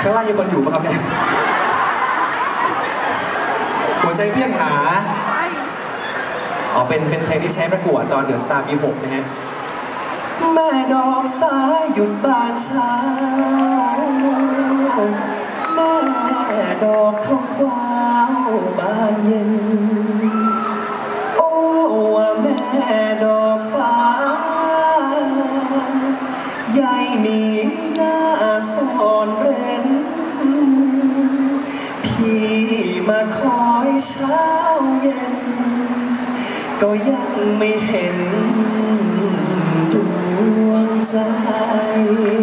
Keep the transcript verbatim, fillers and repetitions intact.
ข้างล่างมีคนอยู่ป่ะครับเนี่ยหัวใจเพียงหาอ๋อเป็นเป็นเพลงที่ใช้ประกวดตอนเดอะสตาร์ปีหกนะฮะแม่ดอกสายหยุดบานเช้าแม่ดอกทองกวาวบานเย็นโอ้ว่าแม่ดอกฟ้าใหญ่มีหน้าซ่อนเร้นพี่มาคอยเช้าเย็นก็ยังไม่เห็นดวงใจ